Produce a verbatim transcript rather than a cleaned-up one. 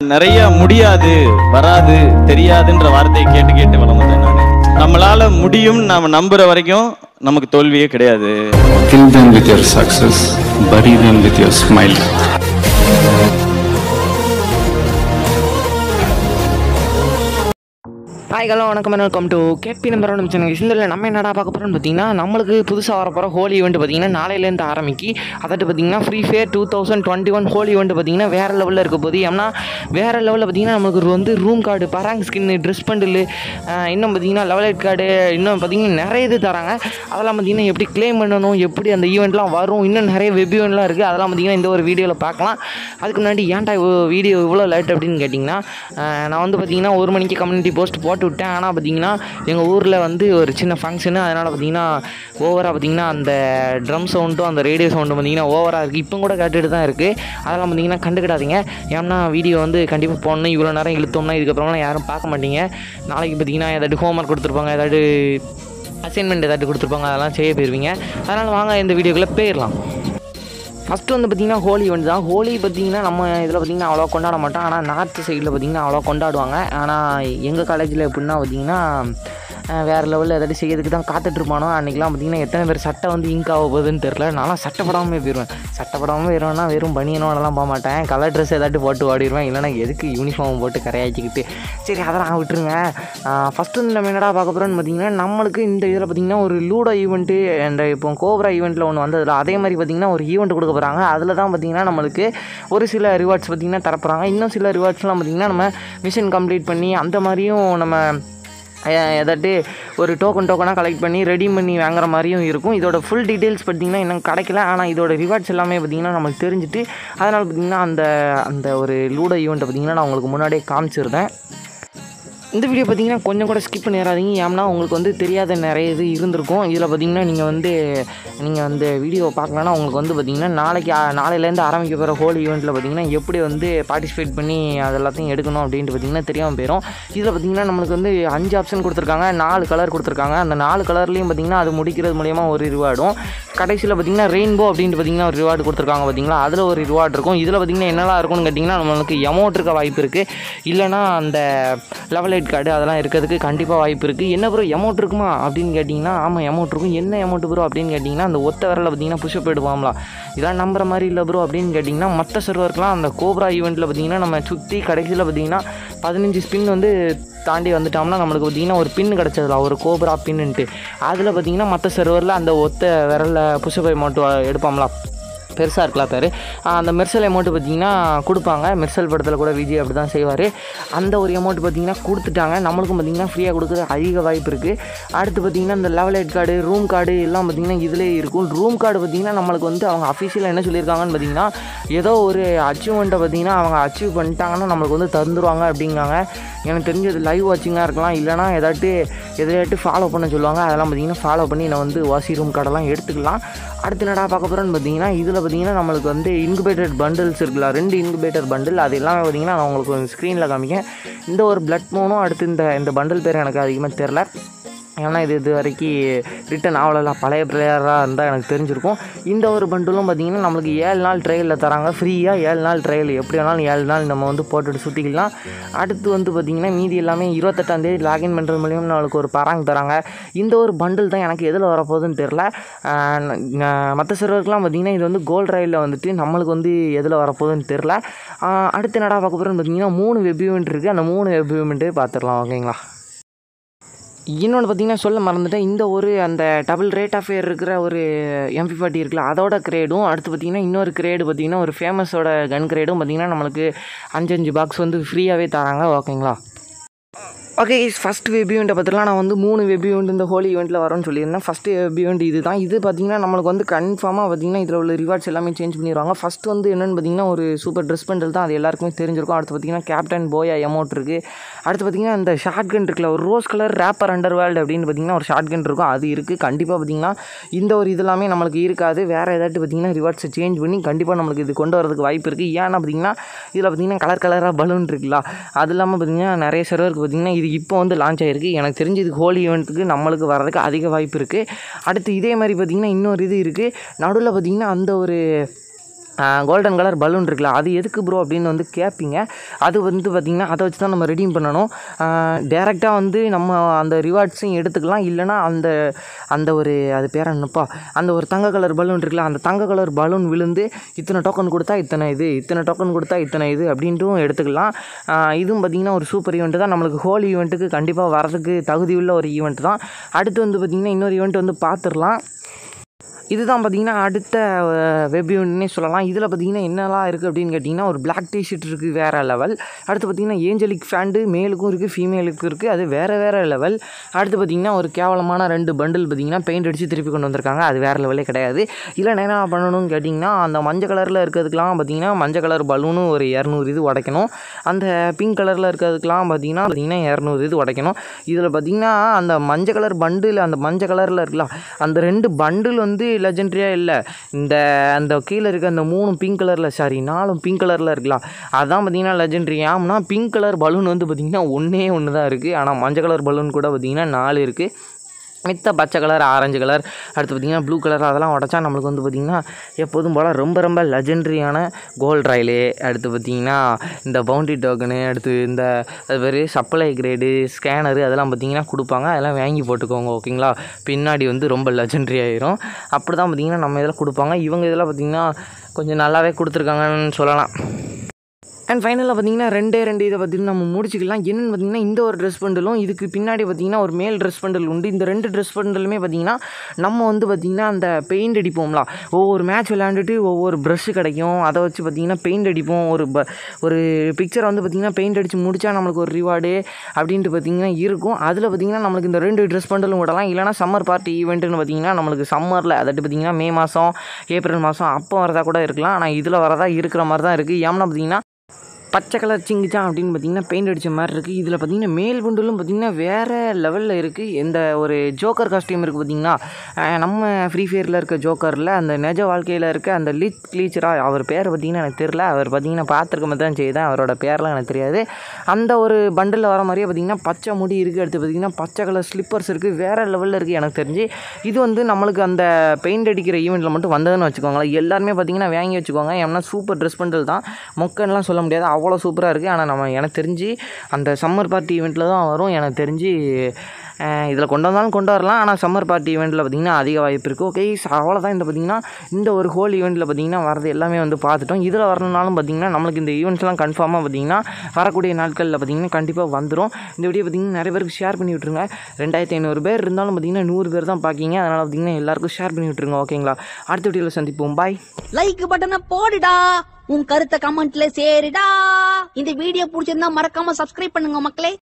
நிறைய முடியாது வராது தெரியாதுன்ற வார்த்தையை கேட்டு கேட்டு வளர்ந்தேன் நான். நம்மளால முடியும் நாம நம்புற வரைக்கும் நமக்கு தோல்வியே கிடையாது. Kill them with your success, bury them with your smile. Hi hello வணக்கம் welcome to KP number one channel. இந்த நம்ம என்னடா பார்க்க போகிறோம்னு பார்த்தீங்கன்னா நம்மளுக்கு புதுசாக வரப்போகிற ஹோலி ஈவெண்ட் பார்த்தீங்கன்னா நாளையிலேருந்து ஆரம்பிக்கி அதாட்டு பார்த்தீங்கன்னா Free Fire two thousand twenty one Holi event பார்த்தீங்கன்னா வேறு லெவலில் இருக்க போது. ஏன்னா வேறு லெவலில் பார்த்தீங்கன்னா நமக்கு வந்து room card, parang skin, dress bundle, இன்னும் பார்த்தீங்கன்னா லெவல் எயிட் கார்டு, இன்னும் பார்த்தீங்கன்னா நிறைய இது தராங்க. அதெல்லாம் பார்த்தீங்கன்னா எப்படி கிளைம் பண்ணணும், எப்படி அந்த ஈவெண்ட்லாம் வரும், இன்னும் நிறைய வெப் ஈவெண்ட்லாம் இருக்குது. அதெல்லாம் பார்த்தீங்கன்னா இந்த ஒரு வீடியோவில் பார்க்கலாம். அதுக்கு முன்னாடி ஏன்டா வீடியோ இவ்வளோ லேட் அப்படின்னு கேட்டிங்கன்னா, நான் வந்து பார்த்தீங்கன்னா ஒரு மணிக்கு கம்யூனிட்டி போஸ்ட் போட்டு விட்டேன். ஆனால் பார்த்தீங்கன்னா எங்கள் ஊரில் வந்து ஒரு சின்ன ஃபங்க்ஷனு, அதனால் பார்த்தீங்கன்னா ஓவராக பார்த்தீங்கன்னா அந்த ட்ரம் சவுண்டும் அந்த ரேடியோ சவுண்டும் பார்த்தீங்கன்னா ஓவராக இருக்குது. இப்போ கூட கேட்டுட்டு தான் இருக்குது. அதெல்லாம் பார்த்தீங்கன்னா கண்டுக்கிடாதீங்க. ஏன்னா வீடியோ வந்து கண்டிப்பாக போடணும். இவ்வளோ நேரம் இழுத்தோம்னா இதுக்கப்புறம்லாம் யாரும் பார்க்க மாட்டீங்க. நாளைக்கு பார்த்தீங்கன்னா ஏதாட்டு ஹோம்ஒர்க் கொடுத்துருப்பாங்க, ஏதாட்டு அசைன்மெண்ட் ஏதாட்டு கொடுத்துருப்பாங்க, அதெல்லாம் செய்ய போயிருவீங்க. அதனால் வாங்க இந்த வீடியோக்குள்ளே போயிடலாம். ஃபஸ்ட்டு வந்து பார்த்திங்கன்னா ஹோலி ஈவெண்ட் தான். ஹோலி பார்த்திங்கன்னா நம்ம இதில் பார்த்திங்கன்னா அவ்வளோ கொண்டாட மாட்டோம். ஆனால் நார்த்து சைடில் பார்த்திங்கன்னா அவ்வளோ கொண்டாடுவாங்க. ஆனால் எங்கள் காலேஜில் எப்படின்னா பார்த்திங்கன்னா வேறு லெவலில் ஏதாச்சும் செய்யறதுக்கு தான் காத்துட்ருப்பானோ. அன்றைக்கெலாம் பார்த்திங்கன்னா எத்தனை பேர் சட்டை வந்து இங்க் ஆக போகுதுன்னு தெரில. நான்லாம் சட்டைப்படாமல் போயிடுவேன். சட்டைப்படாமல் போயிடுவேன்னா வெறும் பனியனோடலாம் போக மாட்டேன். கலர் ட்ரெஸ் ஏதாட்டு போட்டு ஓடிடுவேன். இல்லைனா எதுக்கு யூனிஃபார்ம் போட்டு கரையாச்சிக்கிட்டு சரி அதெல்லாம் விட்டுருங்க. ஃபஸ்ட்டு வந்து நம்ம என்னடா பார்க்க போகிறோன்னு பார்த்திங்கன்னா நம்மளுக்கு இந்த இதில் பார்த்திங்கன்னா ஒரு லூடோ ஈவெண்ட்டு அண்ட் இப்போ கோப்ரா ஈவெண்ட்டில் ஒன்று வந்ததில்ல, அதே மாதிரி பார்த்திங்கன்னா ஒரு ஈவெண்ட் கொடுக்க போகிறாங்க. அதில் தான் பார்த்திங்கன்னா நம்மளுக்கு ஒரு சில ரிவார்ட்ஸ் பார்த்திங்கன்னா தரப்போகிறாங்க. இன்னும் சில ரிவார்ட்ஸ்லாம் பார்த்திங்கன்னா நம்ம மிஷன் கம்ப்ளீட் பண்ணி அந்த மாதிரியும் நம்ம ஏதாட்டு ஒரு டோக்கன் டோக்கனாக கலெக்ட் பண்ணி ரெடி பண்ணி வாங்குற மாதிரியும் இருக்கும். இதோட ஃபுல் டீட்டெயில்ஸ் பார்த்திங்கன்னா இன்னும் கிடைக்கல. ஆனால் இதோட ரிவார்ட்ஸ் எல்லாமே பார்த்திங்கன்னா நம்மளுக்கு தெரிஞ்சுட்டு அதனால் பார்த்திங்கன்னா அந்த அந்த ஒரு லூடோ ஈவெண்ட்டை பார்த்திங்கன்னா நான் உங்களுக்கு முன்னாடியே காமிச்சிருந்தேன். இந்த வீடியோ பார்த்திங்கன்னா கொஞ்சம் கூட ஸ்கிப் பண்ணிடாதீங்க. ஏன்னா உங்களுக்கு வந்து தெரியாத நிறைய இது இருந்திருக்கும். இதில் பார்த்திங்கன்னா நீங்கள் வந்து நீங்கள் வந்து வீடியோ பார்க்கலன்னா உங்களுக்கு வந்து பார்த்திங்கன்னா நாளைக்கு நாளையிலேருந்து ஆரம்பிக்க போகிற ஹோலி ஈவெண்ட்டில் பார்த்திங்கன்னா எப்படி வந்து பார்ட்டிசிபேட் பண்ணி அது எல்லாத்தையும் எடுக்கணும் அப்படின்ட்டு பார்த்திங்கன்னா தெரியாமல் போயிடும். இதில் பார்த்திங்கன்னா நம்மளுக்கு வந்து அஞ்சு ஆப்ஷன் கொடுத்துருக்காங்க, நாலு கலர் கொடுத்துருக்காங்க. அந்த நாலு கலர்லேயும் பார்த்திங்கன்னா அது முடிக்கிறது மூலிமா ஒரு ரிவார்டும், கடைசியில் பார்த்திங்கன்னா ரெயின்போ அப்படின்ட்டு பார்த்திங்கன்னா ஒரு ரிவார்டு கொடுத்துருக்காங்க பார்த்திங்களா, அதில் ஒரு ரிவார்டு இருக்கும். இதில் பார்த்திங்கன்னா என்னெல்லாம் இருக்கும்னு கேட்டிங்கன்னா நம்மளுக்கு அமௌண்ட் இருக்க வாய்ப்பு இருக்குது. இல்லைனா அந்த லெவல் கார்டு அதெல்லாம் இருக்கிறதுக்கு கண்டிப்பாக வாய்ப்பு இருக்குது. என்ன ப்ரோ அமௌண்ட் இருக்குமா அப்படின்னு கேட்டிங்கன்னா ஆமாம் அமௌண்ட் இருக்கும். என்ன அமௌண்ட் ப்ரோ அப்படின்னு கேட்டிங்கன்னா அந்த ஒத்த விரலில் பார்த்திங்கன்னா புஷ்அப் எடுப்பாங்களா, இதெல்லாம் நம்புற மாதிரி இல்லை ப்ரோ அப்படின்னு கேட்டிங்கன்னா மற்ற சர்வருக்குலாம் அந்த கோப்ரா ஈவெண்ட்டில் பார்த்திங்கன்னா நம்ம சுற்றி கடைசியில் பார்த்திங்கன்னா பதினஞ்சு ஸ்பின் வந்து தாண்டி வந்துட்டோம்னா நம்மளுக்கு பார்த்திங்கன்னா ஒரு பின் கிடச்சதில்ல, ஒரு கோப்ரா பின்னுன்ட்டு. அதில் பார்த்திங்கன்னா மற்ற சர்வரில் அந்த ஒத்த விரலில் புஷ்அப் அமௌண்ட் எடுப்பாங்களா, பெருசாக இருக்கலாம் பேர், அந்த மெர்சல் அமௌண்ட்டு பார்த்திங்கன்னா கொடுப்பாங்க. மெர்சல் படத்தில் கூட விஜய் அப்படி தான் செய்வார். அந்த ஒரு அமௌண்ட் பார்த்திங்கன்னா கொடுத்துட்டாங்க. நம்மளுக்கும் பார்த்திங்கன்னா ஃப்ரீயாக கொடுக்குறது அதிக வாய்ப்பு இருக்குது. அடுத்து பார்த்திங்கன்னா இந்த level eight card, room card எல்லாம் பார்த்திங்கன்னா இதிலே இருக்கும். ரூம் கார்டு பார்த்திங்கன்னா நம்மளுக்கு வந்து அவங்க அஃபிஷியலாக என்ன சொல்லியிருக்காங்கன்னு பார்த்திங்கன்னா ஏதோ ஒரு அச்சீவ்மெண்ட்டை பார்த்திங்கன்னா அவங்க அச்சீவ் பண்ணிட்டாங்கன்னா நம்மளுக்கு வந்து தந்துடுவாங்க அப்படிங்காங்க. எனக்கு தெரிஞ்சது லைவ் வாட்சிங்காக இருக்கலாம், இல்லைனா ஏதாட்டு எதையாட்டு ஃபாலோ பண்ண சொல்லுவாங்க. அதெல்லாம் பார்த்திங்கன்னா ஃபாலோ பண்ணி நான் வந்து வாசி ரூம் கார்டெல்லாம் எடுத்துக்கலாம். அடுத்து என்னடா பார்க்க போகிறேன்னு பார்த்திங்கன்னா இதில் பார்த்திங்கன்னா நம்மளுக்கு வந்து இன்குபேட்டட் பண்டில்ஸ் இருக்குல்ல, ரெண்டு இன்குபேட்டர் பண்டில், அது எல்லாமே பார்த்திங்கன்னா நான் உங்களுக்கு ஸ்க்ரீனில் காமிக்கேன். இந்த ஒரு பிளட் மோனும் அடுத்து இந்த இந்த பண்டில் பேர் எனக்கு அதிகமாக தெரில. ஏன்னா இது இது வரைக்கும் ரிட்டன் ஆகலாம், பழைய பிளேயராக இருந்தால் எனக்கு தெரிஞ்சிருக்கும். இந்த ஒரு பண்டிலும் பார்த்திங்கன்னா நம்மளுக்கு ஏழு நாள் ட்ரையலில் தராங்க ஃப்ரீயாக. ஏழு நாள் ட்ரையல் எப்படி வேணாலும் ஏழு நாள் நம்ம வந்து போட்டுட்டு சுற்றிக்கலாம். அடுத்து வந்து பார்த்திங்கன்னா மீதி எல்லாமே இருபத்தெட்டாந்தேதி லாகின் பண்ணுறது மூலியம் நம்மளுக்கு ஒரு பராங் தராங்க. இந்த ஒரு பண்டில் தான் எனக்கு எதில் வரப்போகுதுன்னு தெரில. மற்ற சர்வருக்குலாம் பார்த்திங்கன்னா இது வந்து கோல்டு ட்ரையலில் வந்துட்டு நம்மளுக்கு வந்து எதில் வரப்போகுதுன்னு தெரில. அடுத்து என்னடா பார்க்க போகிறோன்னு பார்த்திங்கன்னா மூணு வெப் ஈவெண்ட் இருக்குது. அந்த மூணு வெப் ஈவெண்ட்டு பார்த்துடலாம் ஓகேங்களா. இன்னொன்று பார்த்திங்கன்னா சொல்ல மறந்துட்டேன், இந்த ஒரு அந்த டபுள் ரேட் ஆஃப் ஃபயர் இருக்கிற ஒரு எம்பி ஃபார்ட்டி இருக்குல்ல அதோட கிரேடும், அடுத்து பார்த்திங்கன்னா இன்னொரு கிரேடு பார்த்திங்கன்னா ஒரு ஃபேமஸோட கன் கிரேடும் பார்த்திங்கன்னா நம்மளுக்கு அஞ்சு அஞ்சு பாக்ஸ் வந்து ஃப்ரீயாகவே தராங்க ஓகேங்களா. ஓகே ஃபஸ்ட் வெப் ஈவெண்ட்டை பார்த்துலாம் நான் வந்து மூணு வெப் ஈவெண்ட் இந்த ஹோலி ஈவெண்ட்டில் வரும்னு சொல்லியிருந்தேன். ஃபஸ்ட்டு வெப் ஈவெண்ட் இது தான். இது பார்த்திங்கன்னா நம்மளுக்கு வந்து கன்ஃபார்மாக பார்த்திங்கன்னா இதில் உள்ள ரிவார்ட்ஸ் எல்லாமே சேஞ்ச் பண்ணிடுவாங்க. ஃபஸ்ட்டு வந்து என்னென்னு பார்த்திங்கன்னா ஒரு சூப்பர் ட்ரெஸ் பண்டில் தான், அது எல்லாருக்குமே தெரிஞ்சிருக்கும். அடுத்து பார்த்திங்கன்னா கேப்டன் போயா அமௌண்ட் இருக்குது. அடுத்து பார்த்திங்கன்னா இந்த ஷார்ட் கன் இருக்குல்ல, ஒரு rose colour wrapper underworld அப்படின்னு பார்த்திங்கன்னா ஒரு ஷார்ட் கன் இருக்கும், அது இருக்குது. கண்டிப்பாக பார்த்திங்கன்னா இந்த ஒரு இதெல்லாமே நம்மளுக்கு இருக்காது. வேறு ஏதாட்டு பார்த்திங்கன்னா ரிவார்ட்ஸை சேஞ்ச் பண்ணி கண்டிப்பாக நம்மளுக்கு இது கொண்டு வரதுக்கு வாய்ப்பு இருக்குது. ஏன்னா பார்த்திங்கன்னா இதில் பார்த்திங்கன்னா கலர் கலராக பலூன் இருக்குல்ல, அது இல்லாமல் பார்த்திங்கன்னா நிறைய சர்வருக்கு பார்த்திங்கன்னா இது இப்போ வந்து லான்ச் ஆகிருக்கு. எனக்கு தெரிஞ்சு இது ஹோலி ஈவெண்ட்டுக்கு நம்மளுக்கு வர்றதுக்கு அதிக வாய்ப்பு இருக்குது. அடுத்து இதே மாதிரி பார்த்திங்கன்னா இன்னொரு இது இருக்குது நடுவில் பார்த்திங்கன்னா அந்த ஒரு கோல்டன் கலர் பலூன் இருக்குல்ல அது எதுக்கு ப்ரோ அப்படின்னு வந்து கேட்பீங்க. அது வந்து பார்த்திங்கன்னா அதை வச்சு தான் நம்ம ரெடீம் பண்ணணும். டேரெக்டாக வந்து நம்ம அந்த ரிவார்ட்ஸையும் எடுத்துக்கலாம். இல்லைனா அந்த அந்த ஒரு அது பேர் என்னப்பா அந்த ஒரு தங்க கலர் பலூன் இருக்குல்ல அந்த தங்க கலர் பலூன் விழுந்து இத்தனை டோக்கன் கொடுத்தா இத்தனை இது இத்தனை டோக்கன் கொடுத்தா இத்தனை இது அப்படின்ட்டும் எடுத்துக்கலாம். இதுவும் பார்த்திங்கன்னா ஒரு சூப்பர் ஈவெண்ட் தான். நம்மளுக்கு ஹோலி ஈவெண்ட்டுக்கு கண்டிப்பாக வரதுக்கு தகுதி உள்ள ஒரு ஈவெண்ட் தான். அடுத்து வந்து பார்த்திங்கன்னா இன்னொரு ஈவெண்ட் வந்து பார்த்துடலாம். இதுதான் பார்த்திங்கன்னா அடுத்த வெப் ஈவெண்ட்னே சொல்லலாம். இதில் பார்த்திங்கன்னா என்னெல்லாம் இருக்குது அப்படின்னு கேட்டிங்கன்னா ஒரு பிளாக் டிஷர்ட் இருக்குது வேறு லெவல். அடுத்து பார்த்திங்கன்னா ஏஞ்சலிக் ஃபேண்டு மேலுக்கும் இருக்குது ஃபீமேலுக்கும் இருக்குது அது வேறு வேறு லெவல். அடுத்து பார்த்திங்கன்னா ஒரு கேவலமான ரெண்டு பண்டில் பார்த்திங்கன்னா பெயிண்ட் அடித்து திருப்பி கொண்டு வந்திருக்காங்க. அது வேறு லெவலே கிடையாது. இல்லை என்ன பண்ணணும்னு கேட்டிங்கன்னா அந்த மஞ்சள் கலரில் இருக்கிறதுக்கெலாம் பார்த்திங்கன்னா மஞ்சள் கலர் பலூனும் ஒரு இரநூறு இது உடைக்கணும். அந்த பிங்க் கலரில் இருக்கிறதுக்கெலாம் பார்த்திங்கன்னா பார்த்திங்கன்னா இரநூறு இது உடைக்கணும். இதில் பார்த்திங்கன்னா அந்த மஞ்சள் கலர் பண்டில் அந்த மஞ்சள் கலரில் இருக்கலாம் அந்த ரெண்டு பண்டில் வந்து லெஜெண்டரியாக இல்லை. இந்த அந்த கீழே இருக்க அந்த மூணு பிங்க் கலரில் சாரி நாலும் பிங்க் கலரில் இருக்கலாம் அதுதான் பார்த்திங்கன்னா லெஜெண்டரி. ஆம்னா பிங்க் கலர் பலூன் வந்து பார்த்திங்கன்னா ஒன்றே ஒன்று தான் இருக்குது. ஆனால் மஞ்சள் கலர் பலூன் கூட பார்த்திங்கன்னா நாலு இருக்குது. மித்த பச்சை கலர் ஆரஞ்சு கலர் அடுத்து பார்த்திங்கன்னா ப்ளூ கலர் அதெல்லாம் உடச்சா நம்மளுக்கு வந்து பார்த்திங்கன்னா எப்போதும் போல் ரொம்ப ரொம்ப லெஜெண்டரியான கோல்ட் ராயிலு அடுத்து பார்த்திங்கன்னா இந்த பவுண்ட்ரி டோக்கனு அடுத்து இந்த அது பேர் சப்ளை கிரேடு ஸ்கேனரு அதெல்லாம் பார்த்திங்கன்னா கொடுப்பாங்க. அதெல்லாம் வாங்கி போட்டுக்கோங்க ஓகேங்களா. பின்னாடி வந்து ரொம்ப லெஜெண்டரி ஆயிரும். அப்படி தான் பார்த்திங்கன்னா நம்ம இதெல்லாம் கொடுப்பாங்க. இவங்க இதெல்லாம் பார்த்திங்கன்னா கொஞ்சம் நல்லாவே கொடுத்துருக்காங்கன்னு சொல்லலாம். அண்ட் ஃபைனலாக பார்த்திங்கன்னா ரெண்டே ரெண்டு இதை பார்த்திங்கன்னா நம்ம முடிச்சிக்கலாம். என்னென்னு பார்த்திங்கன்னா இந்த ஒரு ட்ரெஸ் பண்டலும் இதுக்கு பின்னாடி பார்த்திங்கன்னா ஒரு மேல் ட்ரெஸ் பண்டல் உண்டு. இந்த ரெண்டு ட்ரெஸ் பண்டலுமே பார்த்திங்கன்னா நம்ம வந்து பார்த்திங்கன்னா அந்த பெயிண்ட் அடிப்போம்லாம் ஒவ்வொரு மேட்ச் விளையாண்டுட்டு ஒவ்வொரு ப்ரஷ்ஷு கிடைக்கும். அதை வச்சு பார்த்திங்கன்னா பெயிண்ட் அடிப்போம். ஒரு ப ஒரு பிக்சரை வந்து பார்த்திங்கன்னா பெயிண்ட் அடித்து முடித்தா நம்மளுக்கு ஒரு ரிவார்டு அப்படின்ட்டு பார்த்திங்கன்னா இருக்கும். அதில் பார்த்திங்கன்னா நம்மளுக்கு இந்த ரெண்டு ட்ரெஸ் பண்டலும் விடலாம். இல்லைனா சம்மர் பார்ட்டி ஈவெண்ட்டுன்னு பார்த்திங்கன்னா நம்மளுக்கு சம்மரில் அதாட்டு பார்த்திங்கன்னா மே மாதம் ஏப்ரல் மாதம் அப்போ வரதா கூட இருக்கலாம். ஆனால் இதில் வரதா இருக்கிற மாதிரி தான் இருக்குது. ஏன்னா பார்த்திங்கன்னா பச்சை கலர் சிங்கிச்சான் அப்படின்னு பார்த்திங்கன்னா பெயிண்ட் அடித்த மாதிரி இருக்குது. இதில் பார்த்திங்கன்னா மேல் பண்டலும் பார்த்திங்கன்னா வேறு லெவலில் இருக்குது. எந்த ஒரு ஜோக்கர் காஸ்டியூம் இருக்குது பார்த்திங்கன்னா நம்ம ஃப்ரீ ஃபயரில் இருக்க ஜோக்கரில் அந்த நிஜ வாழ்க்கையில் இருக்க அந்த லித் க்ளீச்சராக அவர் பேர் பார்த்திங்கன்னா எனக்கு தெரில. அவர் பார்த்திங்கன்னா பார்த்துருக்க மாதிரி தான் செய்தேன். அவரோட பேர்லாம் எனக்கு தெரியாது. அந்த ஒரு பண்டில் வர மாதிரியே பார்த்திங்கன்னா பச்சை முடி இருக்குது. அடுத்து பார்த்திங்கன்னா பச்சை கலர் ஸ்லிப்பர்ஸ் இருக்குது. வேறு லெவலில் இருக்குது எனக்கு தெரிஞ்சு. இது வந்து நம்மளுக்கு அந்த பெயிண்ட் அடிக்கிற ஈவெண்ட்டில் மட்டும் வந்ததுன்னு வச்சுக்கோங்களேன். எல்லாருமே பார்த்திங்கன்னா வாங்கி வச்சுக்கோங்க. ஏன்னா சூப்பர் ட்ரெஸ் பண்டில் தான் மொக்கன்லாம் சொல்ல முடியாது. அவ்வளோ சூப்பராக இருக்குது. ஆனால் நம்ம எனக்கு தெரிஞ்சு அந்த சம்மர் பார்ட்டி ஈவெண்ட்டில் தான் வரும் எனக்கு தெரிஞ்சு. இதில் கொண்டு வந்தாலும் கொண்டு வரலாம். ஆனால் சம்மர் பார்ட்டி ஈவெண்ட்டில் பார்த்திங்கன்னா அதிக வாய்ப்பு இருக்குது. ஓகே அவ்வளோதான். இந்த பார்த்திங்கன்னா இந்த ஒரு ஹோல் ஈவெண்ட்டில் பார்த்திங்கன்னா வரது எல்லாமே வந்து பார்த்துட்டோம். இதில் வரணுனாலும் பார்த்திங்கன்னா நம்மளுக்கு இந்த ஈவெண்ட்ஸ்லாம் கன்ஃபார்மாக பார்த்திங்கன்னா வரக்கூடிய நாட்களில் பார்த்திங்கன்னா கண்டிப்பாக வந்துடும். இந்த வீடியோ பார்த்திங்கன்னா நிறைய பேருக்கு ஷேர் பண்ணி விட்ருங்க. ரெண்டாயிரத்தி ஐநூறு பேர் இருந்தாலும் பார்த்திங்கன்னா நூறு பேர் தான் பார்க்கிங்க. அதனால் பார்த்திங்கன்னா எல்லாருக்கும் ஷேர் பண்ணி விட்ருங்க ஓகேங்களா. அடுத்த வீடியோவில் சந்திப்போம். பாய். லைக் பட்டனை போடுடா, உன் கருத்தை கமெண்ட்ல சேருடா. இந்த வீடியோ பிடிச்சிருந்தா மறக்காம சப்ஸ்கிரைப் பண்ணுங்க மக்களே.